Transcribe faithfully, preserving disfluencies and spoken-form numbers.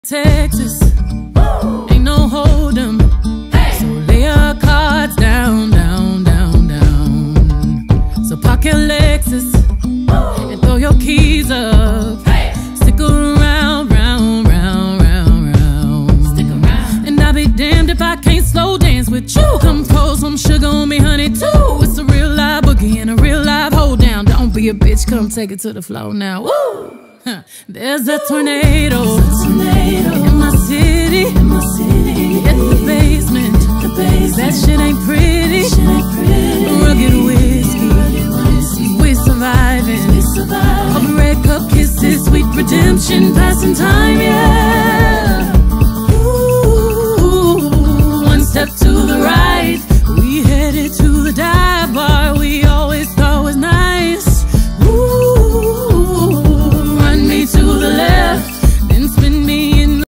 Texas, ain't no hold 'em. So lay your cards down, down, down, down. So park your Lexus and throw your keys up. Stick around, round, round, round, round. Stick around. And I'll be damned if I can't slow dance with you. Come pour some sugar on me, honey, too. It's a real live boogie and a real live hold down. Don't be a bitch, come take it to the floor now. Woo! There's a tornado.